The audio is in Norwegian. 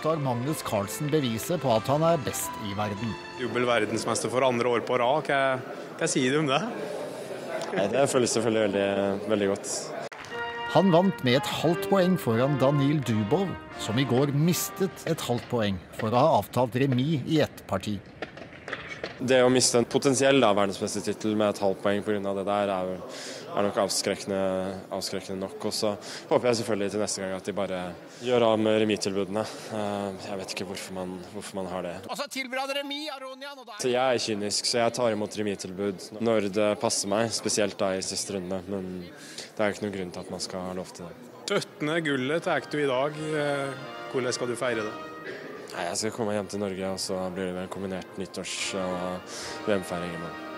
skal Magnus Carlsen bevise på at han er best i verden. Jubel verdensmester for andre år på rad. Hva sier du om det? Nei, det føles selvfølgelig veldig, veldig godt. Han vant med et halvt poeng foran Daniil Dubov, som i går mistet et halvt poeng for å ha avtalt remis i ett parti. Det å miste en potensiell verdensmestertittel med et halvt poeng på grunn av det der er nok avskrekkende nok. Og så håper jeg selvfølgelig til neste gang at de bare gjør av med remistilbudene. Jeg vet ikke hvorfor man har det. Og så tilbyr han remis, Aronian. Så jeg er kynisk, så jeg tar imot remistilbud når det passer meg, spesielt da i siste runde. Men det er ikke noen grunn til at man skal ha lov til det. 17. gullet tar du i dag. Hvordan skal du feire det? Nei, jeg skal komme hjem til Norge, og så blir det vel kombinert nyttårs- og VM-feiring i morgen.